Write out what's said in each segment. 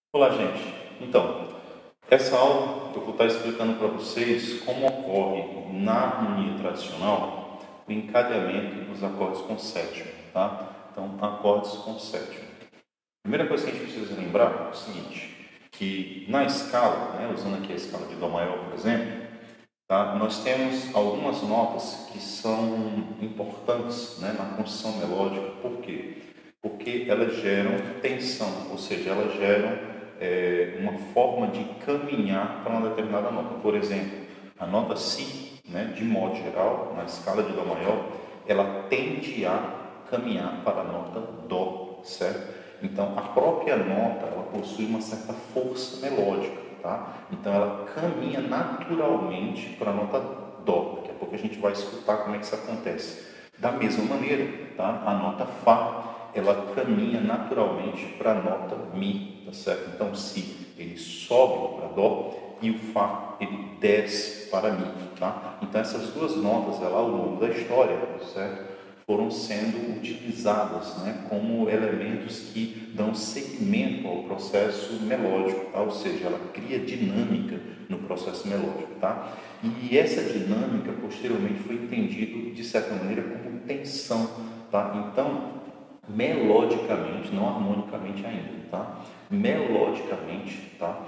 Olá, gente. Então, essa aula eu vou estar explicando para vocês como ocorre na harmonia tradicional o encadeamento dos acordes com sétima, tá? Então, acordes com sétima. Primeira coisa que a gente precisa lembrar é o seguinte, que na escala, usando aqui a escala de Dó maior, por exemplo, tá? Nós temos algumas notas que são importantes, na construção melódica. Por quê? Porque elas geram tensão, ou seja, elas geram uma forma de caminhar para uma determinada nota. Por exemplo, a nota Si, de modo geral, na escala de Dó maior, ela tende a caminhar para a nota Dó, certo? Então, a própria nota, ela possui uma certa força melódica, tá? Então, ela caminha naturalmente para a nota Dó. Daqui a pouco a gente vai escutar como é que isso acontece. Da mesma maneira, tá? A nota Fá, ela caminha naturalmente para a nota Mi, tá certo? Então, Si, ele sobe para Dó e o Fá, ele desce para Mi, tá? Então, essas duas notas, ela, ao longo da história, certo? Foram sendo utilizadas, como elementos que dão seguimento ao processo melódico, tá? Ou seja, ela cria dinâmica no processo melódico, tá? E essa dinâmica, posteriormente, foi entendido, de certa maneira, como tensão, tá? Então, melodicamente, não harmonicamente ainda, tá? Melodicamente, tá?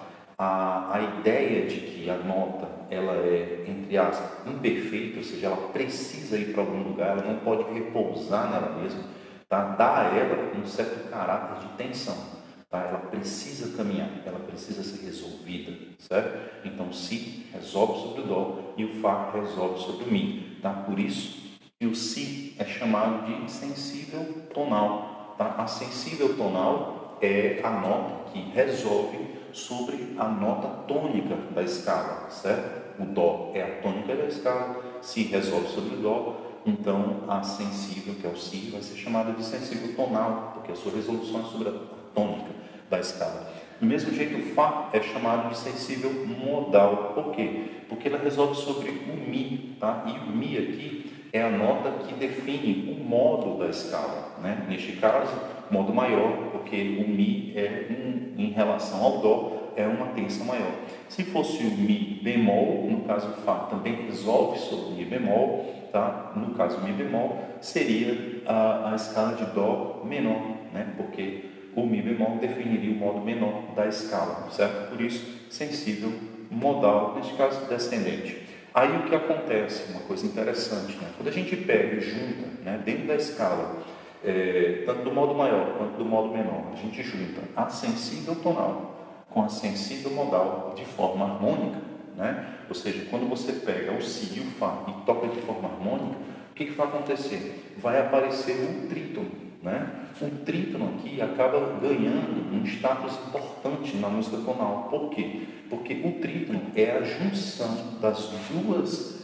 A ideia de que a nota, ela é, entre aspas, imperfeita, ou seja, ela precisa ir para algum lugar, ela não pode repousar nela mesma, tá? Dá a ela um certo caráter de tensão, tá? Ela precisa caminhar, ela precisa ser resolvida, certo? Então, Si resolve sobre o Dó e o Fá resolve sobre o Mi, tá? Por isso que o Si é chamado de sensível tonal, tá? A sensível tonal é a nota que resolve sobre a nota tônica da escala, certo? O Dó é a tônica da escala, Si resolve sobre o Dó, então a sensível, que é o Si, vai ser chamada de sensível tonal, porque a sua resolução é sobre a tônica da escala. Do mesmo jeito, o Fá é chamado de sensível modal. Por quê? Porque ela resolve sobre o Mi, tá? E o Mi aqui é a nota que define o modo da escala, Neste caso, modo maior, porque o Mi em relação ao Dó, é uma tensa maior. Se fosse o Mi bemol, no caso o Fá também resolve sobre o Mi bemol, tá? No caso o Mi bemol, seria a escala de Dó menor, Porque o Mi bemol definiria o modo menor da escala, certo? Por isso, sensível modal, neste caso descendente. Aí o que acontece, uma coisa interessante, quando a gente pega e junta, dentro da escala, tanto do modo maior quanto do modo menor, a gente junta a sensível tonal com a sensível modal de forma harmônica, Ou seja, quando você pega o Si e o Fá e toca de forma harmônica, o que vai acontecer? Vai aparecer um trítono, O trítono aqui acaba ganhando um status importante na música tonal. Por quê? Porque o trítono é a junção das duas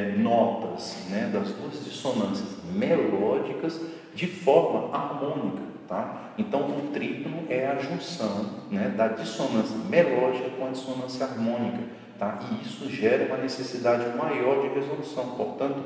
notas, das duas dissonâncias melódicas de forma harmônica, tá? Então, o trítono é a junção, da dissonância melódica com a dissonância harmônica, tá? E isso gera uma necessidade maior de resolução, portanto,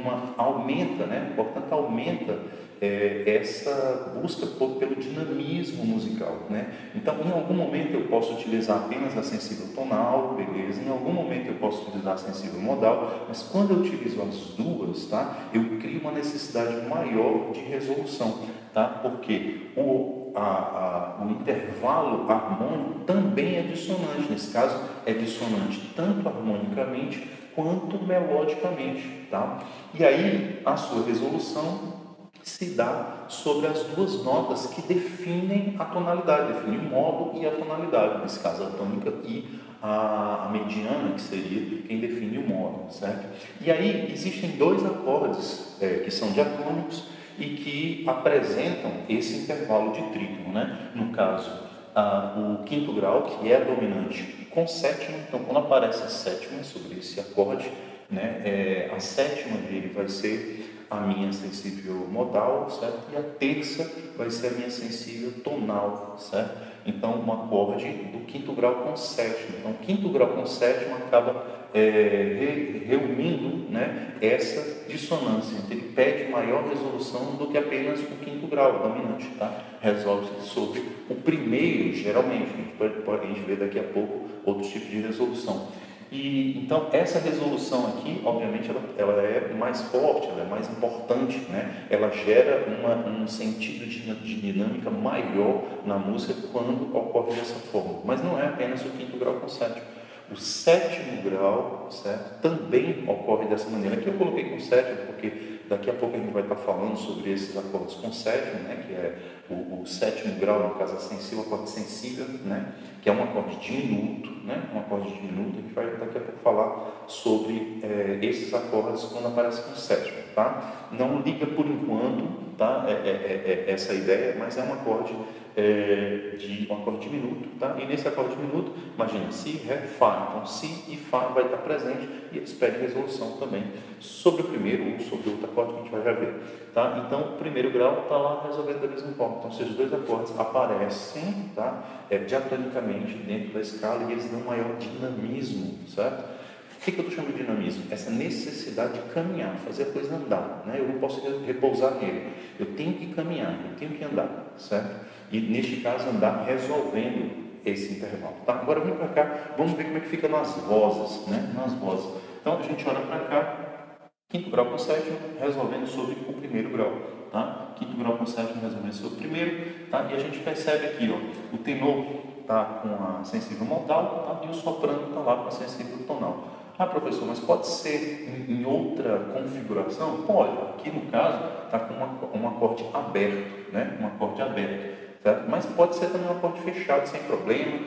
aumenta essa busca pelo dinamismo musical, Então, em algum momento eu posso utilizar apenas a sensível tonal, beleza? Em algum momento eu posso utilizar a sensível modal, mas quando eu utilizo as duas, tá? Eu crio uma necessidade maior de resolução, tá? Porque o intervalo harmônico também é dissonante. Nesse caso, é dissonante tanto harmonicamente quanto melodicamente, tá? E aí, a sua resolução se dá sobre as duas notas que definem a tonalidade, definem o modo e a tonalidade, nesse caso a tônica e a mediana, que seria quem define o modo, certo? E aí existem dois acordes que são diatônicos e que apresentam esse intervalo de trítono, No caso, o quinto grau, que é dominante com sétima, então quando aparece a sétima sobre esse acorde, a sétima dele vai ser a minha sensível modal, certo? E a terça vai ser a minha sensível tonal, certo? Então, um acorde do quinto grau com sétima. Então, quinto grau com sétima acaba reunindo, né, essa dissonância. Então, ele pede maior resolução do que apenas o quinto grau dominante, tá? Resolve-se sobre o primeiro, geralmente. A gente vê daqui a pouco outros tipos de resolução. E então essa resolução aqui, obviamente, ela é mais forte, ela é mais importante, né? Ela gera um sentido de dinâmica maior na música quando ocorre dessa forma. Mas não é apenas o quinto grau com o sétimo. O sétimo grau, certo, também ocorre dessa maneira. Aqui eu coloquei com sétimo porque daqui a pouco a gente vai estar falando sobre esses acordes com sétimo, né? Que é o sétimo grau, no caso sensível, acorde sensível, né? Que é um acorde diminuto, né? Um acorde diminuto. A gente vai daqui a pouco falar sobre esses acordes quando aparecem com sétimo, tá? Não liga por enquanto, tá? Essa ideia, mas é um acorde de um acorde diminuto, tá? E nesse acorde diminuto, imagina, si, ré, fá. Então, si e fá vai estar presente e eles pedem resolução também sobre o primeiro ou sobre o outro acorde que a gente vai já ver, tá? Então, o primeiro grau está lá resolvendo da mesma forma. Então, esses dois acordes aparecem, tá? Diatonicamente dentro da escala e eles dão maior dinamismo, certo? O que eu estou chamando de dinamismo? Essa necessidade de caminhar, fazer a coisa andar, né? Eu não posso repousar nele, eu tenho que caminhar, eu tenho que andar, certo? E neste caso andar resolvendo esse intervalo, tá? Agora vamos para cá, vamos ver como é que fica nas vozes, né? Nas vozes. Então a gente olha para cá, quinto grau com sétimo, resolvendo sobre o primeiro grau, tá? Quinto grau com sétimo, resolvendo sobre o primeiro, tá? E a gente percebe aqui, ó, o tenor tá com a sensível modal, tá? E o soprano tá lá com a sensível tonal. Ah, professor, mas pode ser em outra configuração? Pode. Aqui no caso está com um acorde aberto, né? Um acorde aberto, certo? Mas pode ser também um acorde fechado, sem problema.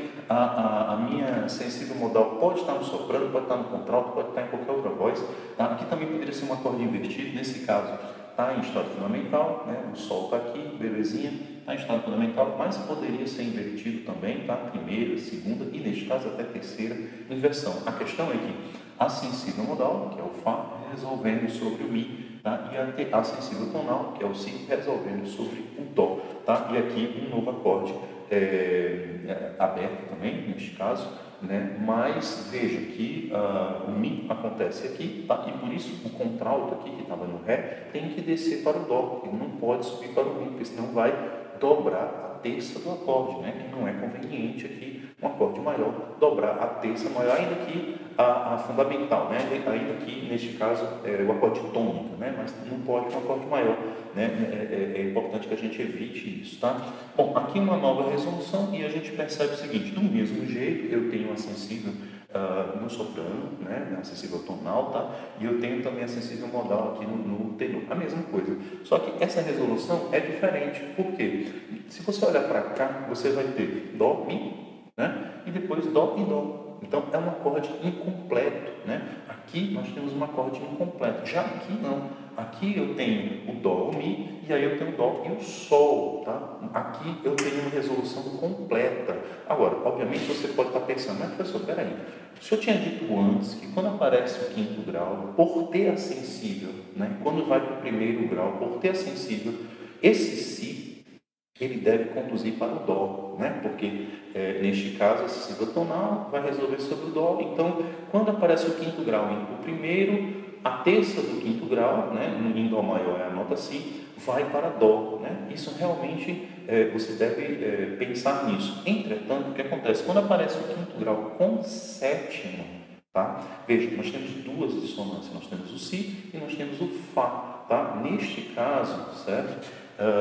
A minha sensível modal pode estar no soprano, pode estar no contralto, pode estar em qualquer outra voz, tá? Aqui também poderia ser um acorde invertido, nesse caso está em estado fundamental, né? O sol está aqui, belezinha, está em estado fundamental, mas poderia ser invertido também, tá? Primeira, segunda e neste caso até terceira inversão. A questão é que a sensível modal, que é o Fá, resolvendo sobre o Mi, tá? E a sensível tonal, que é o Si, resolvendo sobre o Dó, tá? E aqui um novo acorde aberto também, neste caso, né? Mas veja que o Mi acontece aqui, tá? E por isso o contralto aqui, que estava no Ré, tem que descer para o Dó, ele não pode subir para o Mi, porque senão vai dobrar a terça do acorde, né? Que não é conveniente aqui, um acorde maior, dobrar a terça maior, ainda que a fundamental, né? Ainda que neste caso o acorde tônica, né? Mas não pode um acorde maior, né? É importante que a gente evite isso, tá? Bom, aqui uma nova resolução e a gente percebe o seguinte: do mesmo jeito eu tenho a sensível no soprano, né, na sensível tonal, tá? E eu tenho também a sensível modal aqui no tenor, a mesma coisa. Só que essa resolução é diferente, por quê? Se você olhar para cá, você vai ter Dó, Mi, né? E depois Dó e Dó. Então é um acorde incompleto, né? Aqui nós temos um acorde incompleto, já aqui não. Aqui eu tenho o Dó, o Mi, e aí eu tenho o Dó e o Sol, tá? Aqui eu tenho uma resolução completa. Agora, obviamente você pode estar pensando, mas professor, peraí, o senhor tinha dito antes que quando aparece o quinto grau, por ter a sensível, né? Quando vai para o primeiro grau, por ter a sensível, esse Si, ele deve conduzir para o Dó, né? Porque neste caso a sensível tonal vai resolver sobre o Dó. Então, quando aparece o quinto grau, o primeiro, a terça do quinto grau, né? Em Dó maior é a nota Si, vai para Dó, né? Isso realmente você deve pensar nisso. Entretanto, o que acontece? Quando aparece o quinto grau com sétima, tá? Veja, nós temos duas dissonâncias, nós temos o Si e nós temos o Fá, tá? Neste caso, certo?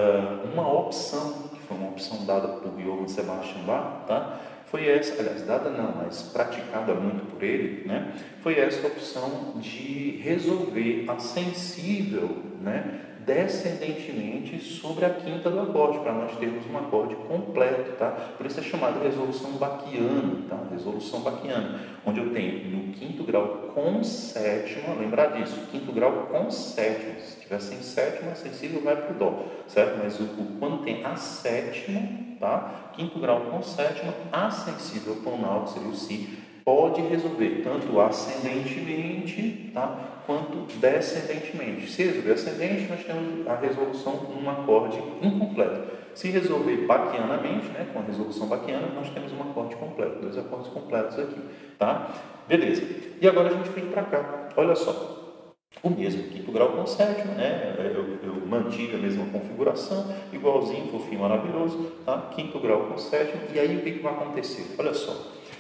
Uma opção, que foi uma opção dada por Johann Sebastian Bach, tá? Foi essa, aliás, dada não, mas praticada muito por ele, né? Foi essa opção de resolver a sensível, né? Descendentemente sobre a quinta do acorde, para nós termos um acorde completo, tá? Por isso é chamada resolução baquiana, tá? Resolução baquiana, onde eu tenho no quinto grau com sétima, lembrar disso, quinto grau com sétima, se tiver sem sétima, sensível vai para o Dó, certo? Mas quando tem a sétima, tá? Quinto grau com sétima, a sensível tonal, que seria o Si, pode resolver tanto ascendentemente, tá, quanto descendentemente. Se resolver ascendente, nós temos a resolução num acorde incompleto. Se resolver baquianamente, né, com a resolução baquiana, nós temos um acorde completo, 2 acordes completos aqui, tá? Beleza. E agora a gente vem para cá. Olha só. O mesmo quinto grau com sétimo, né? Eu mantive a mesma configuração, igualzinho, fofinho, maravilhoso, tá? Quinto grau com sétimo. E aí o que vai acontecer? Olha só.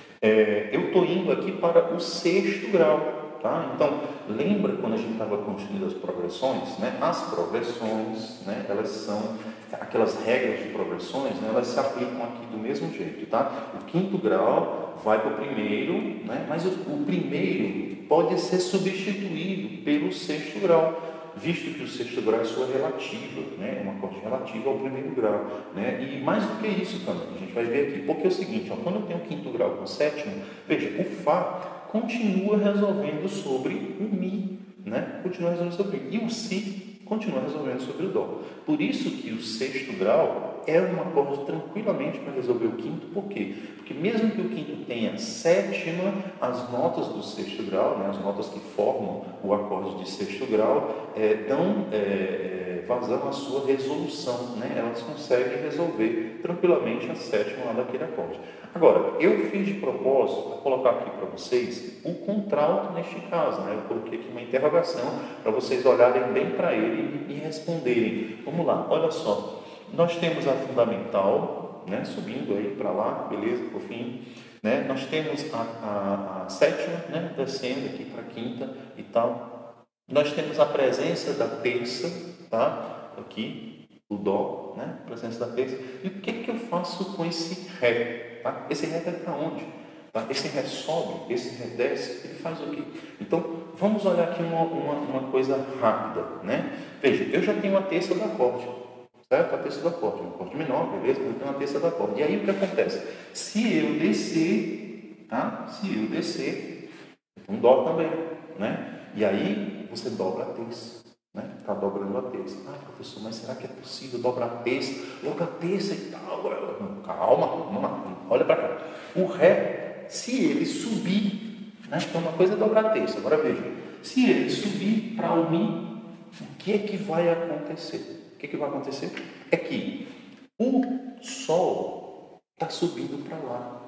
Eu estou indo aqui para o sexto grau, tá? Então, lembra quando a gente estava construindo as progressões, né? As progressões, né? Elas são aquelas regras de progressões, né? Elas se aplicam aqui do mesmo jeito, tá? O quinto grau vai para o primeiro, né? Mas o primeiro pode ser substituído pelo sexto grau, visto que o sexto grau é sua relativa, né? É uma acorde relativa ao primeiro grau, né? E mais do que isso também, a gente vai ver aqui, porque é o seguinte, ó, quando eu tenho o quinto grau com o sétimo, veja, o Fá continua resolvendo sobre o Mi, né? Continua resolvendo sobre o Mi, e o Si continua resolvendo sobre o Dó. Por isso que o sexto grau é um acorde tranquilamente para resolver o quinto. Por quê? Porque mesmo que o quinto tenha sétima, as notas do sexto grau, né, as notas que formam o acorde de sexto grau, dão vazão à sua resolução, né? Elas conseguem resolver tranquilamente a sétima lá daquele acorde. Agora, eu fiz de propósito, vou colocar aqui para vocês, o contralto neste caso, né? Eu coloquei aqui uma interrogação para vocês olharem bem para ele e responderem. Vamos lá, olha só. Nós temos a fundamental, né? Subindo aí para lá, beleza, fofinho. Né? Nós temos a sétima, né? Descendo aqui para a quinta e tal. Nós temos a presença da terça, tá? Aqui, o Dó, né? Presença da terça. E o que eu faço com esse Ré? Tá? Esse Ré vai para onde? Tá? Esse Ré sobe, esse Ré desce, ele faz o quê? Então, vamos olhar aqui uma coisa rápida, né? Veja, eu já tenho a terça do acorde, certo? A terça do acorde, um acorde menor, beleza? Eu tenho a terça do acorde. E aí o que acontece? Se eu descer, tá? Se eu descer, um Dó também, né? E aí você dobra a terça, né? Está dobrando a terça. Ah, professor, mas será que é possível dobrar a terça? Logo a terça e tal. Calma, vamos lá, olha para cá. O Ré, se ele subir, né? Então uma coisa é dobrar a terça. Agora veja, se ele subir para o Mi, o que é que vai acontecer? O que é que vai acontecer? É que o Sol está subindo para lá.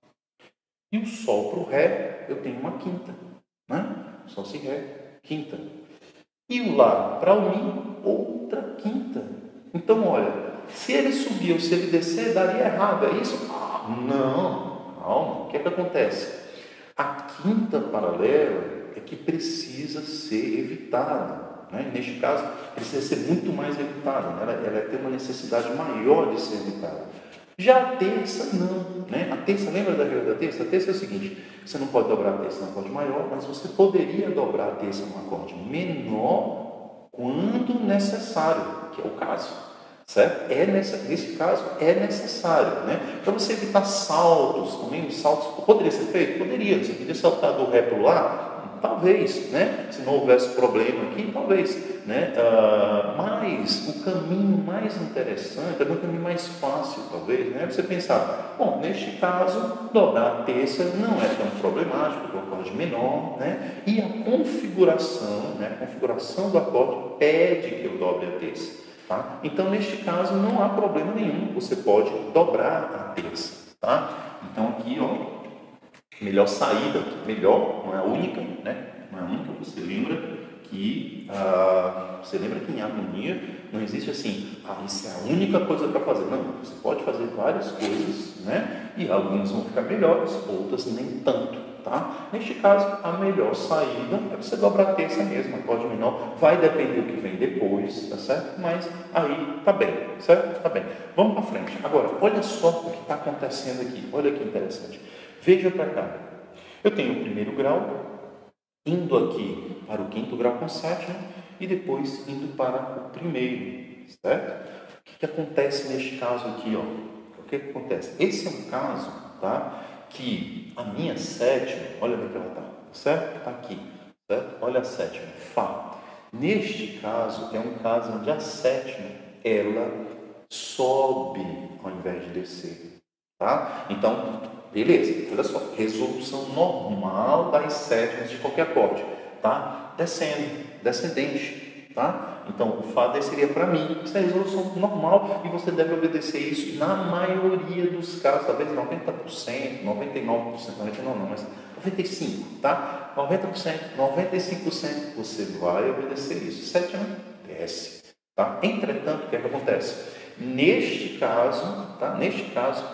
E o Sol para o Ré, eu tenho uma quinta, né? Sol, Si, Ré, quinta. E o Lá para o Mi, outra quinta. Então, olha, se ele subir ou se ele descer, daria errado, é isso? Não, calma, o que é que acontece? A quinta paralela é que precisa ser evitada, né? Neste caso, precisa ser muito mais evitada, né? Ela tem uma necessidade maior de ser evitada. Já a terça, não, né? A terça, lembra da regra da terça? A terça é o seguinte, você não pode dobrar a terça no acorde maior, mas você poderia dobrar a terça no acorde menor quando necessário, que é o caso. Certo? Nesse caso é necessário, né? Para você evitar saltos, também os saltos poderia ser feito? Poderia, você poderia saltar do Ré para o Lá? Talvez, né? Se não houvesse problema aqui, talvez, né? Mas o caminho mais interessante, é um caminho mais fácil, talvez, né? Você pensar, bom, neste caso, dobrar a terça não é tão problemático, porque o acorde menor, né? E a configuração, né? A configuração do acorde pede que eu dobre a terça. Tá? Então, neste caso, não há problema nenhum, você pode dobrar a terça. Tá? Então, aqui, ó, melhor saída, melhor, não é a única, né? Não é a única, você lembra que em harmonia não existe assim, isso é a única coisa para fazer. Não, você pode fazer várias coisas, né? E algumas vão ficar melhores, outras nem tanto. Tá? Neste caso, a melhor saída é você dobrar a terça mesmo, acorde menor, vai depender do que vem depois, tá certo? Mas aí tá bem, certo? Tá bem. Vamos para frente. Agora, olha só o que está acontecendo aqui, olha que interessante. Veja para cá. Eu tenho o primeiro grau, indo aqui para o quinto grau com sétima, e depois indo para o primeiro, certo? O que acontece neste caso aqui, ó? O que acontece? Esse é um caso, tá? Que a minha sétima, olha onde ela está, certo? Está aqui, certo? Olha a sétima, Fá. Neste caso, é um caso onde a sétima, ela sobe ao invés de descer, tá? Então, beleza, olha só, resolução normal das sétimas de qualquer acorde, tá? Descendo, descendente, tá? Então, o Fá desceria para Mi. Isso é resolução normal e você deve obedecer isso na maioria dos casos, talvez 90%, 99%, 99% não, mas 95%, tá? 90%, 95% você vai obedecer isso. Sétima, desce, tá? Entretanto, o que é que acontece? Neste caso, tá? Neste caso,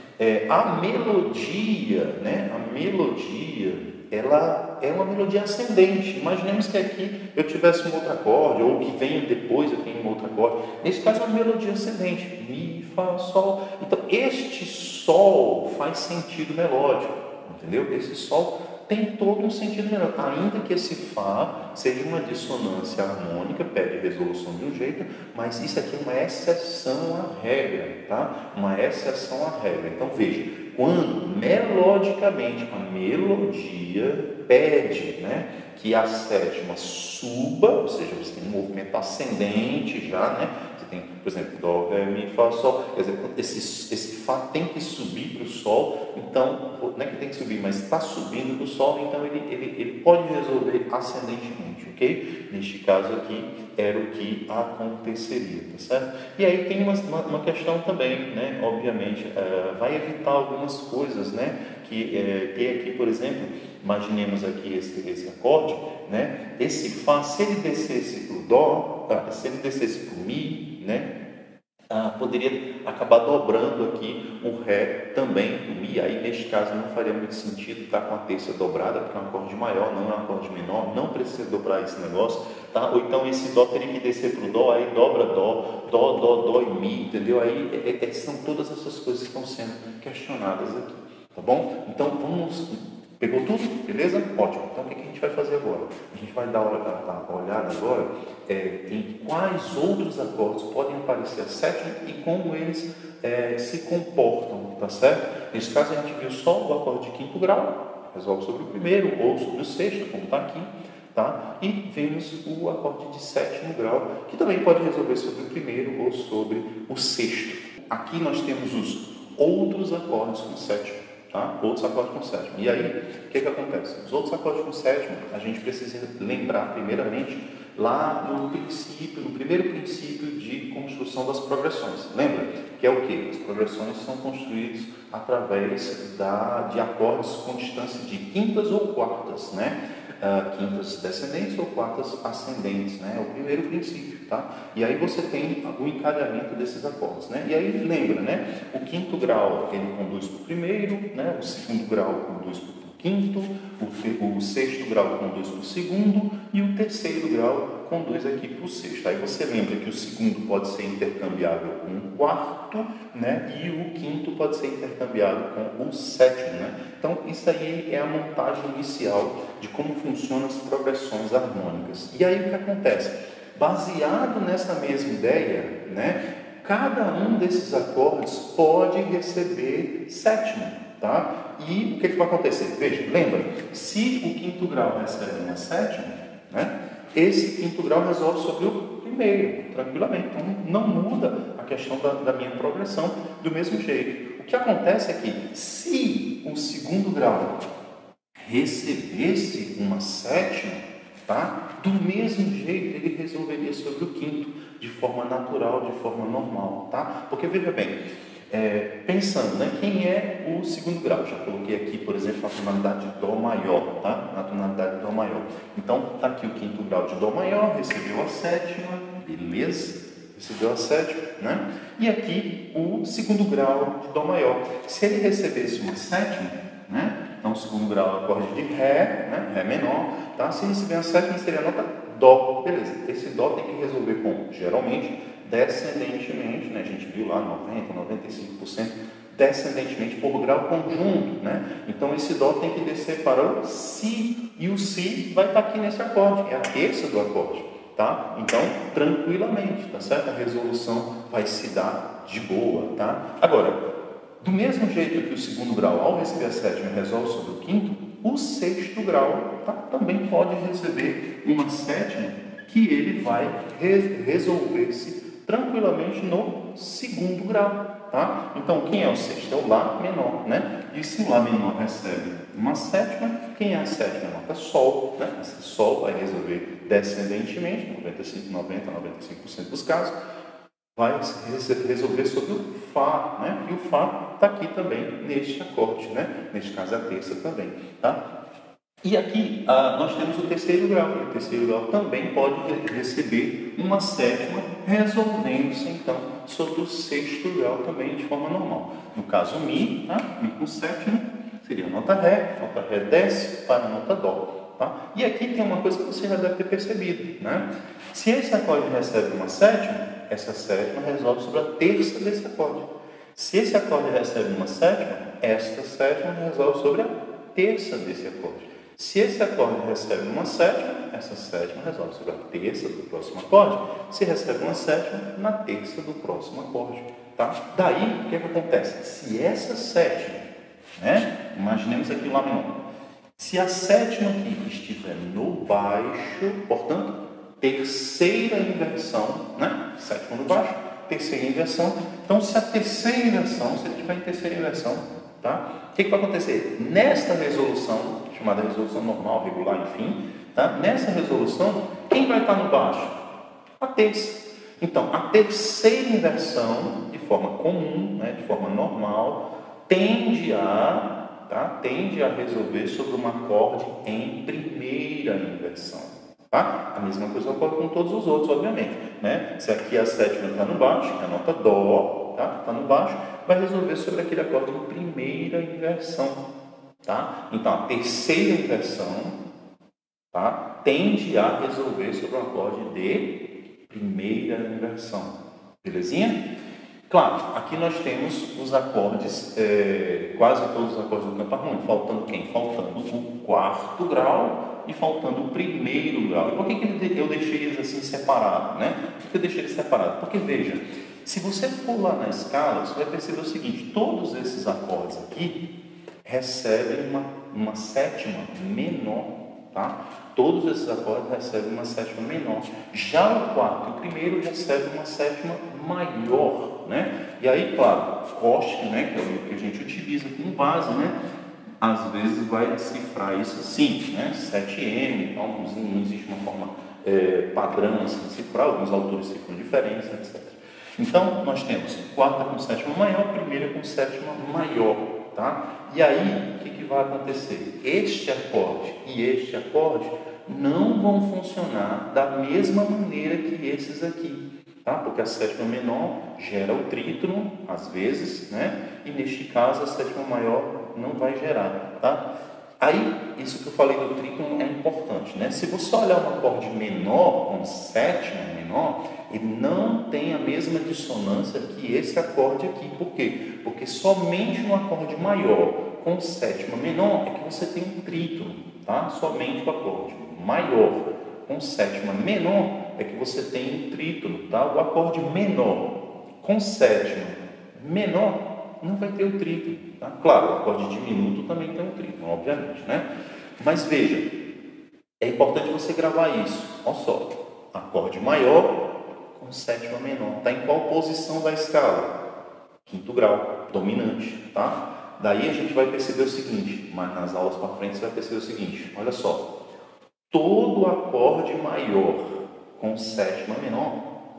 a melodia, né? A melodia, ela é uma melodia ascendente. Imaginemos que aqui eu tivesse um outro acorde, ou que venha depois eu tenho um outro acorde. Nesse caso é uma melodia ascendente. Mi, Fá, Sol. Então, este Sol faz sentido melódico, entendeu? Esse Sol tem todo um sentido melódico. Ainda que esse Fá seja uma dissonância harmônica, pede resolução de um jeito, mas isso aqui é uma exceção à regra, tá? Uma exceção à regra. Então, veja, quando melodicamente a melodia pede, né, que a sétima suba, ou seja, você tem um movimento ascendente já, né? Você tem, por exemplo, Dó, Ré, Mi, Fá, Sol. Quer dizer, esse Fá tem que subir para o Sol, então, não é que tem que subir, mas está subindo para o Sol, então ele pode resolver ascendentemente, ok? Neste caso aqui, era o que aconteceria, tá certo? E aí tem uma questão também, né? Obviamente, vai evitar algumas coisas, né? Que tem aqui, por exemplo, imaginemos aqui esse acorde, né? Esse Fá, se ele descesse para o Dó, se ele descesse para o Mi, né? Poderia acabar dobrando aqui o Ré também do Mi. Aí neste caso não faria muito sentido estar com a terça dobrada, porque é um acorde maior, não é um acorde menor, não precisa dobrar esse negócio, tá? Ou então esse Dó teria que descer para o Dó, aí dobra Dó, Dó, Dó, Dó e Mi, entendeu? Aí são todas essas coisas que estão sendo questionadas aqui, tá bom? Então vamos. Pegou tudo? Beleza? Ótimo. Então o que a gente vai fazer agora? A gente vai dar uma olhada agora em quais outros acordes podem aparecer a sétima e como eles se comportam, tá certo? Nesse caso a gente viu só o acorde de quinto grau, resolve sobre o primeiro ou sobre o sexto, como está aqui, tá? E vemos o acorde de sétimo grau, que também pode resolver sobre o primeiro ou sobre o sexto. Aqui nós temos os outros acordes com sétima. Tá? Outros acordes com sétima. E aí, o que acontece? Os outros acordes com sétima, a gente precisa lembrar primeiramente lá no princípio, no primeiro princípio de construção das progressões. Lembra? Que é o quê? As progressões são construídas através de acordes com distância de quintas ou quartas, né? Quintas descendentes ou quartas ascendentes, né? É o primeiro princípio, tá? E aí você tem o encadeamento desses acordes, né? E aí lembra, né? O quinto grau ele conduz para o primeiro, né? O segundo grau conduz para o quinto, o sexto grau conduz para o segundo e o terceiro grau conduz aqui para o sexto. Aí você lembra que o segundo pode ser intercambiável com o quarto, né? E o quinto pode ser intercambiável com o sétimo, né? Então isso aí é a montagem inicial de como funcionam as progressões harmônicas. E aí o que acontece? Baseado nessa mesma ideia, né? Cada um desses acordes pode receber sétima. Tá? E o que vai acontecer? Veja, lembra, se o quinto grau recebe uma sétima, né, esse quinto grau resolve sobre o primeiro, tranquilamente. Então, não muda a questão da minha progressão do mesmo jeito. O que acontece é que, se o segundo grau recebesse uma sétima, tá, do mesmo jeito ele resolveria sobre o quinto, de forma natural, de forma normal. Tá? Porque, veja bem, pensando, né, quem é o segundo grau? Já coloquei aqui, por exemplo, a tonalidade de Dó maior, tá? A tonalidade de Dó maior. Então, está aqui o quinto grau de Dó maior, recebeu a sétima, beleza? Recebeu a sétima, né? E aqui o segundo grau de Dó maior. Se ele recebesse uma sétima, né? Então, o segundo grau é o acorde de Ré, né? Ré menor, tá? Se receber uma sétima, seria a nota Dó, beleza? Esse Dó tem que resolver com, geralmente, descendentemente, né? A gente viu lá 90%, 95%, descendentemente por grau conjunto, né? Então esse Dó tem que descer para o Si, e o Si vai estar aqui nesse acorde, é a terça do acorde, tá? Então, tranquilamente, tá certo? A resolução vai se dar de boa, tá? Agora, do mesmo jeito que o segundo grau, ao receber a sétima, resolve sobre o quinto, o sexto grau, tá? Também pode receber uma sétima que ele vai resolver-se tranquilamente no segundo grau, tá? Então, quem é o sexto? É o Lá menor, né? E se o Lá menor recebe uma sétima, quem é a sétima? Nota Sol, né? Esse Sol vai resolver descendentemente, 95% dos casos, vai resolver sobre o Fá, né? E o Fá está aqui também, neste acorde, né? Neste caso, a terça também, tá? E aqui nós temos o terceiro grau, e o terceiro grau também pode receber uma sétima, resolvendo-se então sobre o sexto grau também de forma normal. No caso, Mi, tá? Mi com sétima, seria a nota Ré desce para a nota Dó. Tá? E aqui tem uma coisa que você já deve ter percebido, né? Se esse acorde recebe uma sétima, essa sétima resolve sobre a terça desse acorde. Se esse acorde recebe uma sétima, esta sétima resolve sobre a terça desse acorde. Se esse acorde recebe uma sétima, essa sétima resolve sobre a terça do próximo acorde. Se recebe uma sétima, na terça do próximo acorde. Tá? Daí, o que acontece? Se essa sétima, né? Imaginemos aqui o Lá menor. Se a sétima aqui estiver no baixo, portanto, terceira inversão, né? Sétima no baixo, terceira inversão. Então, se a terceira inversão, se ele estiver em terceira inversão, tá? O que vai acontecer? Nesta resolução, chamada resolução normal, regular, enfim, tá? Nessa resolução, quem vai estar no baixo? A terça. Então, a terceira inversão, de forma comum, né, de forma normal, tende a resolver sobre um acorde em primeira inversão. Tá? A mesma coisa ocorre com todos os outros, obviamente. Né? Se aqui a sétima está no baixo, que é a nota Dó, tá? Está no baixo, vai resolver sobre aquele acorde em primeira inversão. Tá? Então, a terceira inversão, tá? Tende a resolver sobre um acorde de primeira inversão. Belezinha? Claro, aqui nós temos os acordes, quase todos os acordes do campo harmônico. Faltando quem? Faltando o quarto grau e faltando o primeiro grau. E por que eu deixei eles assim separados? Né? Por que eu deixei eles separados? Porque, veja, se você for lá na escala, você vai perceber o seguinte: todos esses acordes aqui recebem uma sétima menor. Tá? Todos esses acordes recebem uma sétima menor. Já o quarto e o primeiro recebem uma sétima maior, né? E aí, claro, Koch, né, que é o que a gente utiliza como base, né? Às vezes vai decifrar isso assim, né? 7M, então não existe uma forma padrão assim de decifrar, alguns autores cifram diferentes, etc. Então, nós temos quarta com sétima maior, primeira com sétima maior, tá? E aí, o que vai acontecer? Este acorde e este acorde não vão funcionar da mesma maneira que esses aqui, tá? Porque a sétima menor gera o trítono, às vezes, né? E neste caso, a sétima maior não vai gerar, tá? Aí, isso que eu falei do trítono é importante, né? Se você olhar um acorde menor, com sétima menor, ele não tem a mesma dissonância que esse acorde aqui. Por quê? Porque somente no acorde maior com sétima menor é que você tem um trítono, tá? Somente o acorde maior com sétima menor é que você tem um trítono, tá? O acorde menor com sétima menor não vai ter o trítono, tá? Claro, o acorde diminuto também tem um trítono, obviamente, né? Mas veja, é importante você gravar isso. Olha só, acorde maior com sétima menor. Está em qual posição da escala? Quinto grau, dominante, tá? Daí a gente vai perceber o seguinte, mas nas aulas para frente você vai perceber o seguinte, olha só, todo acorde maior com sétima menor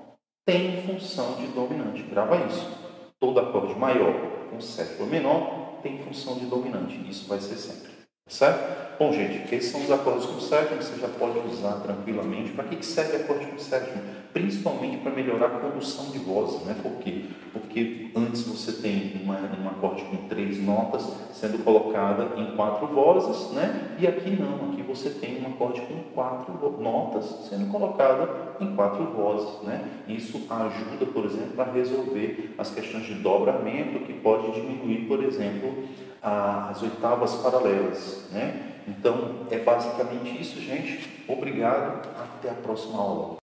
tem função de dominante. Grava isso. Todo acorde maior com sétima menor tem função de dominante. Isso vai ser sempre. Certo? Bom, gente, esses são os acordes com sétima, você já pode usar tranquilamente. Para que serve acorde com sétima? Principalmente para melhorar a condução de vozes, né? Por quê? Porque antes você tem um acorde com 3 notas sendo colocada em 4 vozes, né? E aqui não, aqui você tem um acorde com 4 notas sendo colocada em 4 vozes, né? Isso ajuda, por exemplo, a resolver as questões de dobramento, que pode diminuir, por exemplo, as oitavas paralelas, né? Então, é basicamente isso, gente. Obrigado. Até a próxima aula.